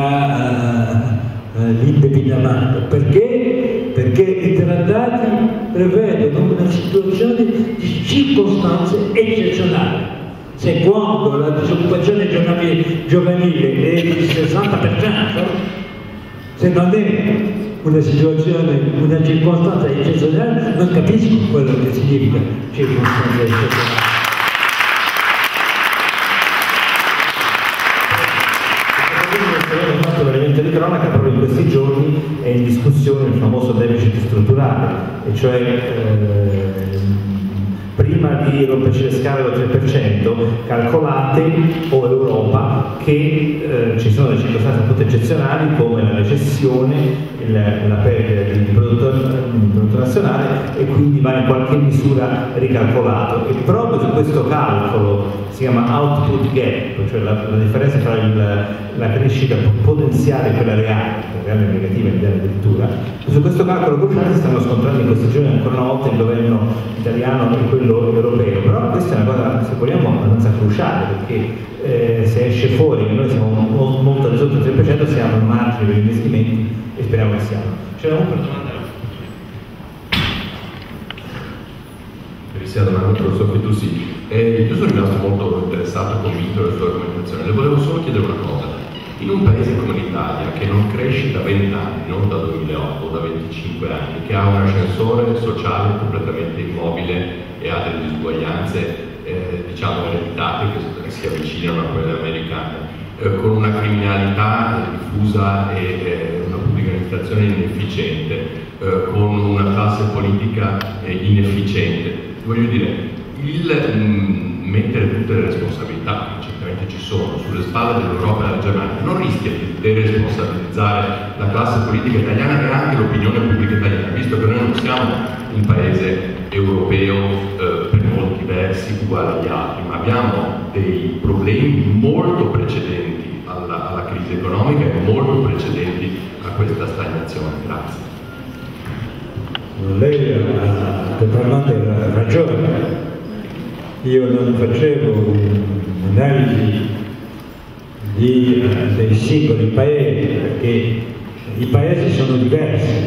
dall'indebitamento. Perché? Perché i trattati prevedono una situazione di circostanze eccezionali. Se quando la disoccupazione giovanile è del 60%, se non è una situazione, una circostanza eccezionale, non capisco quello che significa circostanza eccezionale. Un altro elemento di cronaca proprio in questi giorni è in discussione il famoso deficit strutturale, e cioè prima prima di romperci le scale del 3%, calcolate, o Europa, che ci sono delle circostanze appunto eccezionali come la recessione, la perdita di prodotto nazionale, e quindi va in qualche misura ricalcolato. E proprio su questo calcolo, si chiama output gap, cioè la differenza tra la crescita potenziale e quella reale negativa addirittura, su questo calcolo cruciale si stanno scontrando in questi giorni ancora una volta il governo italiano e quello europeo. Però questa è una cosa, se vogliamo, abbastanza cruciale, perché se esce fuori che noi siamo molto al di sotto del 3%, siamo in margine per gli investimenti, e speriamo che siamo. C'era un per domandare? Iniziato un professor Fitoussi. Io sono rimasto molto interessato e convinto della sua argomentazione. Le volevo solo chiedere una cosa. In un paese come l'Italia, che non cresce da 20 anni, non da 2008 o da 25 anni, che ha un ascensore sociale completamente immobile e ha delle disuguaglianze diciamo ereditate che si avvicinano a quelle americane, con una criminalità diffusa e una pubblica amministrazione inefficiente, con una classe politica inefficiente. Voglio dire, il mettere tutte le responsabilità, che certamente ci sono, sulle spalle dell'Europa e della Germania, non rischia di deresponsabilizzare la classe politica italiana e anche l'opinione pubblica italiana, visto che noi non siamo un paese europeo per molti versi uguale agli altri, ma abbiamo dei problemi molto precedenti alla crisi economica e molto precedenti a questa stagnazione. Grazie. Lei ha totalmente ragione. Io non facevo un'analisi dei singoli paesi, perché i paesi sono diversi,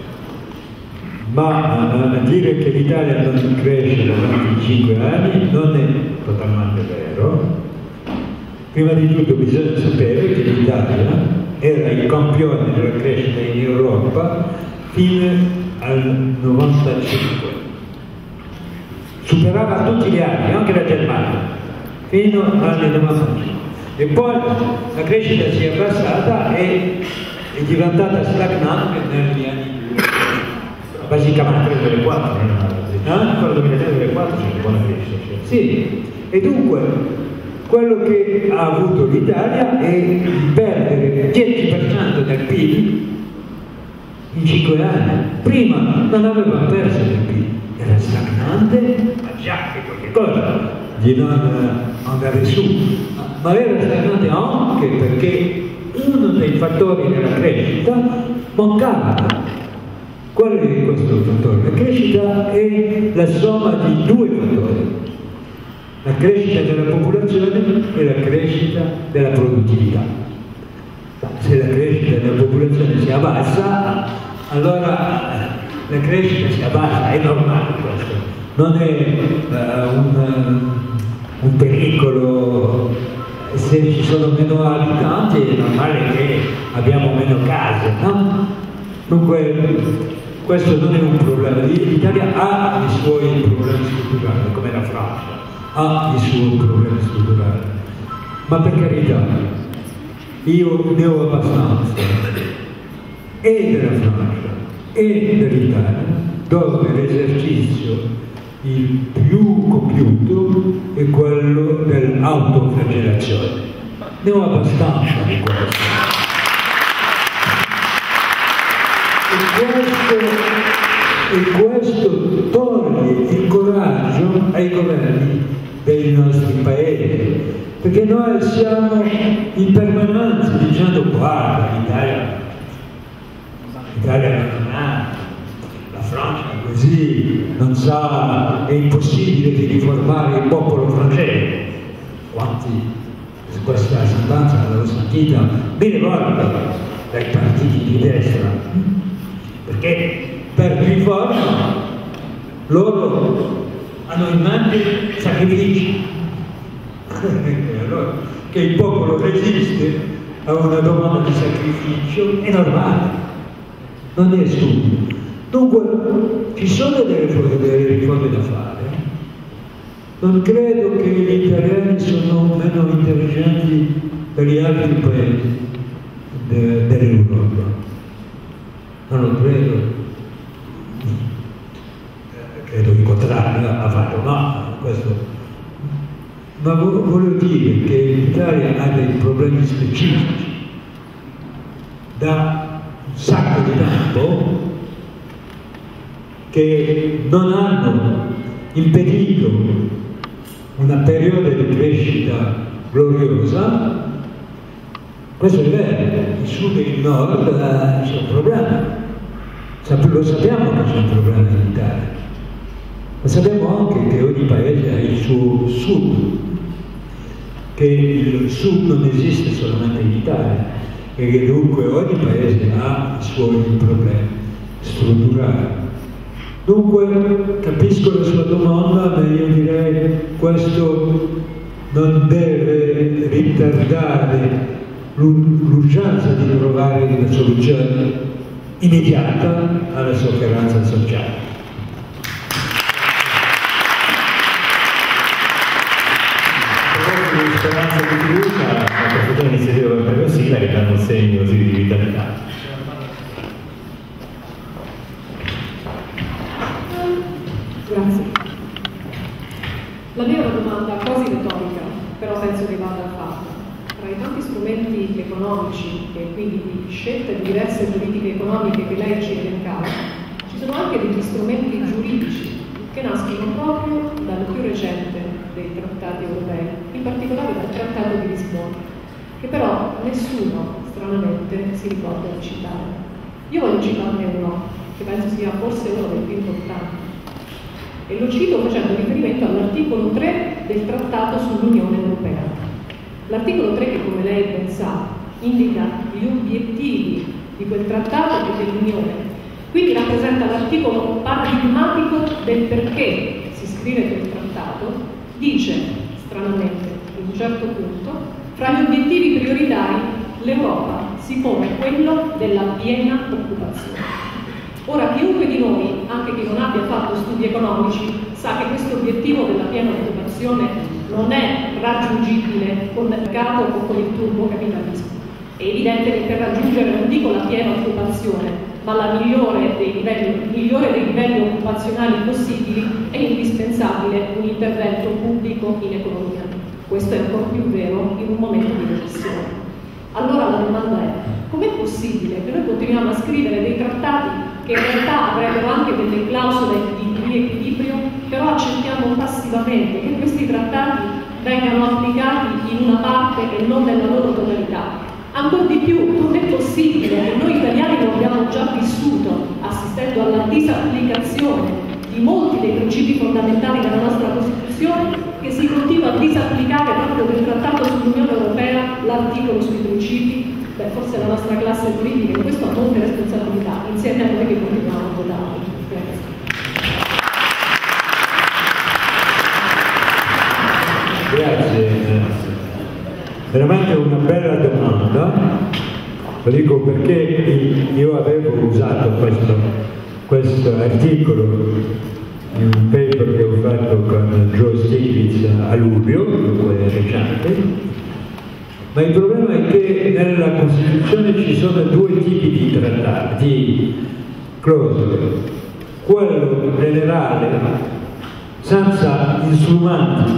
ma dire che l'Italia non cresce da 25 anni non è totalmente vero. Prima di tutto bisogna sapere che l'Italia era il campione della crescita in Europa fino al 95. Superava tutti gli anni, anche la Germania, fino all'anno 95. E poi la crescita si è abbassata e è diventata stagnante negli anni basicamente nel 2004. Ancora 2003-2004 c'è una buona crescita. Sì, e dunque quello che ha avuto l'Italia è di perdere il 10% del PIL in 5 anni. Prima non aveva perso il PIL, era stagnante, ma già che qualche cosa di non andare su, ma era stagnante anche perché uno dei fattori della crescita mancava. Qual è questo fattore? La crescita è la somma di due fattori: la crescita della popolazione e la crescita della produttività. Se la crescita della popolazione si abbassa, allora la crescita si abbassa, è normale questo, non è un pericolo. Se ci sono meno abitanti è normale che abbiamo meno case, no? Dunque questo non è un problema. L'Italia ha i suoi problemi strutturali, come la Francia ha i suoi problemi strutturali, ma per carità, io ne ho abbastanza e della Francia e dell'Italia, dove l'esercizio il più compiuto è quello dell'autoflagellazione. Ne ho abbastanza di questo. E questo toglie il coraggio ai governi dei nostri paesi, perché noi siamo in permanenza dicendo: guarda, l'Italia non ha, la Francia così, non sa, è impossibile di riformare il popolo francese. Quanti questa sentenza l'avevo sentita 1000 volte dai partiti di destra, perché per riforma loro hanno in mente sacrifici. Allora, che il popolo resiste a una domanda di sacrificio è normale, non è stupido. Dunque ci sono delle riforme da fare. Non credo che gli italiani sono meno intelligenti degli altri paesi dell'Europa. Non lo credo. credo il contrario a farlo, ma voglio dire che l'Italia ha dei problemi specifici da un sacco di tempo che non hanno impedito una periodo di crescita gloriosa. Questo è vero, il sud e il nord c'è un problema, lo sappiamo che c'è un problema in Italia, ma sappiamo anche che ogni paese ha il suo sud, che il sud non esiste solamente in Italia e che dunque ogni paese ha i suoi problemi strutturali. Dunque capisco la sua domanda, ma io direi questo non deve ritardare l'urgenza di trovare una soluzione immediata alla sofferenza sociale. Per la speranza di fiducia, la Consulta Iniziativa per Premio Sila che danno un segno così di vitalità. Grazie. La mia è una domanda quasi retorica, però penso che vada fatta. Tra i tanti strumenti economici e quindi di scelte di diverse politiche economiche che lei ci elencava, ci sono anche degli strumenti giuridici che nascono proprio dal più recente dei trattati europei, in particolare dal Trattato di Lisbona, che però nessuno, stranamente, si ricorda di citare. Io voglio citarne uno, che penso sia forse uno dei più importanti, e lo cito facendo riferimento all'articolo 3 del Trattato sull'Unione Europea. L'articolo 3, che come lei ben sa, indica gli obiettivi di quel trattato e dell'Unione, quindi rappresenta l'articolo paradigmatico del perché si scrive quel trattato, dice, stranamente, in un certo punto, fra gli obiettivi prioritari l'Europa si pone quello della piena occupazione. Ora, chiunque di noi, anche chi non abbia fatto studi economici, sa che questo obiettivo della piena occupazione non è raggiungibile con il mercato o con il turbocapitalismo. È evidente che per raggiungere, non dico la piena occupazione, ma la migliore dei livelli occupazionali possibili, è indispensabile un intervento pubblico in economia. Questo è ancora più vero in un momento di recessione. Allora la domanda è: com'è possibile che noi continuiamo a scrivere dei trattati che in realtà avrebbero anche delle clausole di equilibrio, però accettiamo passivamente che questi trattati vengano applicati in una parte e non nella loro totalità? Ancora di più, com'è possibile che noi italiani lo abbiamo già vissuto, assistendo alla disapplicazione di molti dei principi fondamentali della nostra Costituzione, che si continua a disapplicare proprio del Trattato sull'Unione Europea l'articolo sui principi? Beh, forse la nostra classe politica in questo ha molte responsabilità, insieme a noi che continuiamo a votare. Grazie. Veramente una bella domanda, lo dico perché io avevo usato questo articolo in un paper che ho fatto con Joe Stiglitz a luglio, quello recente. Ma il problema è che nella Costituzione ci sono due tipi di trattati, di clausole. Quello generale, senza strumenti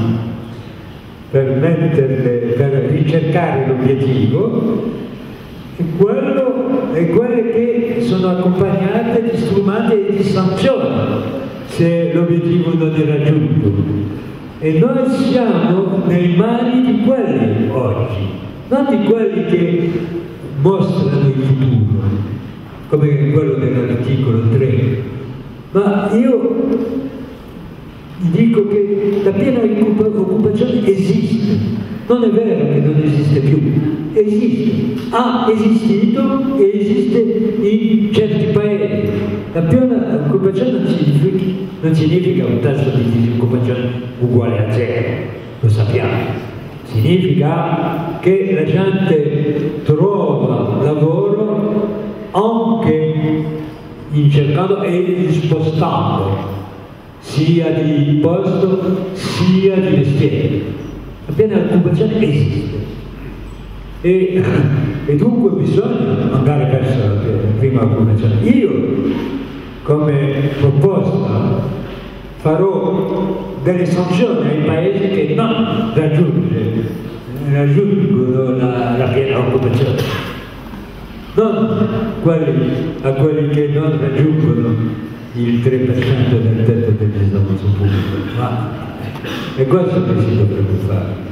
per ricercare l'obiettivo, e quelle che sono accompagnate di strumenti e di sanzioni se l'obiettivo non è raggiunto. E noi siamo nei mani di quelli oggi, non di quelli che mostrano il futuro, come quello dell'articolo 3. Ma io dico che la piena occupazione esiste, non è vero che non esiste più, esiste, ha esistito e esiste in certi paesi. La piena occupazione non significa un tasso di disoccupazione uguale a zero, lo sappiamo. Significa che la gente trova lavoro anche cercando e spostando, sia di posto sia di mestiere. La piena occupazione esiste e dunque bisogna andare verso la prima occupazione. Io, come proposta, farò delle sanzioni ai paesi che non raggiungono la piena occupazione, non a quelli che non raggiungono il 3% del tetto del disoccupazione pubblico, ma è questo che si dovrebbe fare.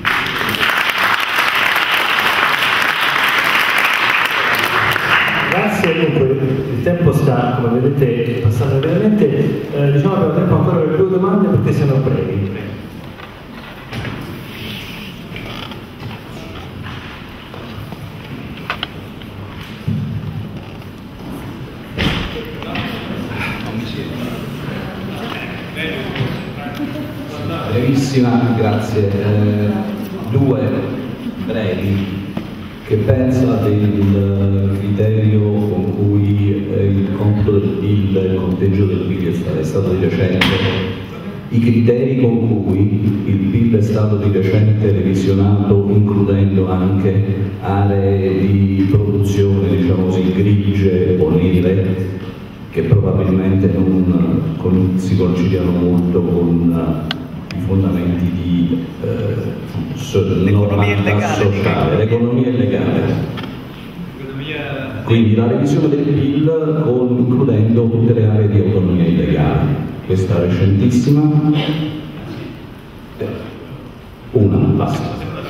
Grazie, dunque il tempo sta, come vedete, passando veramente, diciamo abbiamo tempo ancora per 2 domande perché siamo brevi. Brevissima, grazie. 2 brevi. Che pensa del criterio con cui il computo del PIL, il conteggio del PIL è stato di recente, i criteri con cui il PIL è stato di recente revisionato, includendo anche aree di produzione, diciamo così, grigie o nere, che probabilmente non si conciliano molto con i fondamenti di normalità sociale, l'economia illegale. Quindi la revisione del PIL includendo tutte le aree di autonomia illegale. Questa recentissima, una, basta.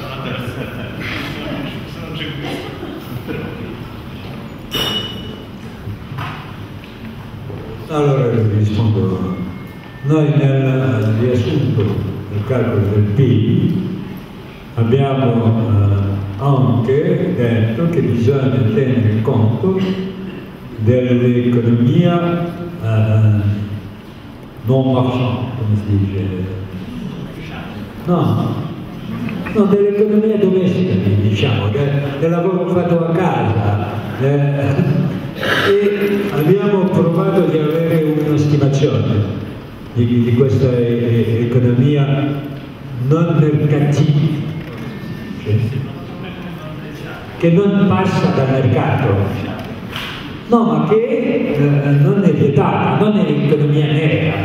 Allora rispondo. Noi nel riassunto del calcolo del PIL abbiamo anche detto che bisogna tenere conto dell'economia non marchande, come si dice? No, dell'economia domestica, diciamo, del lavoro fatto a casa. E abbiamo provato di avere una stimazione di questa economia non mercantil, che non passa dal mercato, no, ma che non è vietata, non è l'economia nera.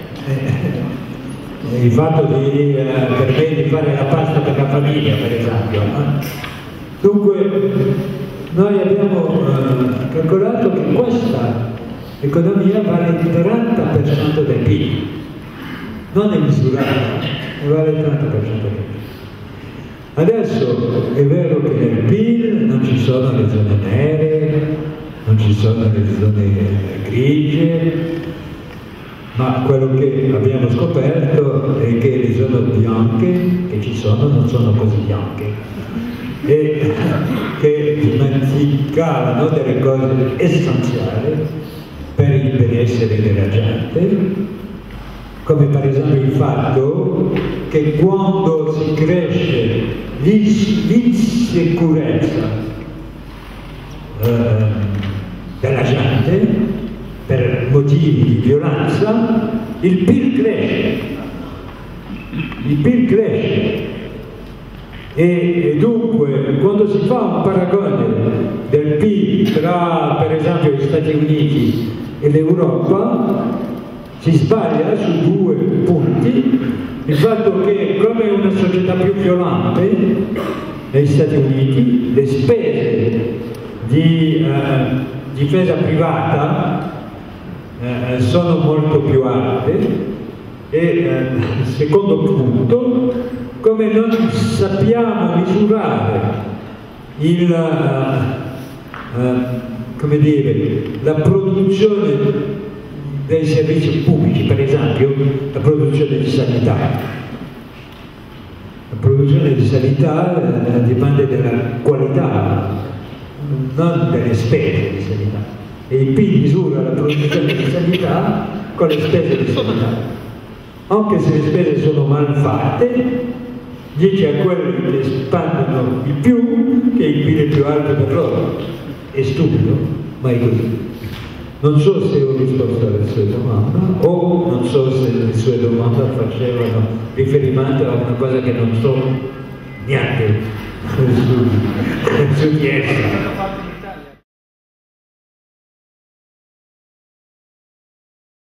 Il fatto per me di fare la pasta per la famiglia, per esempio. Dunque, noi abbiamo calcolato che questa l'economia vale il 30% del PIL, non è misurata, vale il 30% del PIL. Adesso è vero che nel PIL non ci sono le zone nere, non ci sono le zone grigie, ma quello che abbiamo scoperto è che le zone bianche che ci sono non sono così bianche e che dimenticavano delle cose essenziali per il benessere della gente, come per esempio il fatto che quando si cresce l'insicurezza della gente per motivi di violenza, il PIL cresce. E dunque quando si fa un paragone del PIL tra per esempio gli Stati Uniti e l'Europa si sbaglia su 2 punti: il fatto che come una società più violente negli Stati Uniti le spese di difesa privata sono molto più alte e secondo punto, come non sappiamo misurare come dire, la produzione dei servizi pubblici, per esempio la produzione di sanità. La produzione di sanità dipende dalla qualità, non delle spese di sanità. E il PIL misura la produzione di sanità con le spese di sanità. Anche se le spese sono mal fatte, dice a quelli che spandono di più che il PIL è più alto per loro. È stupido, ma è così. Non so se ho risposto alle sue domande o non so se le sue domande facevano riferimento a una cosa che non so neanche su di essa.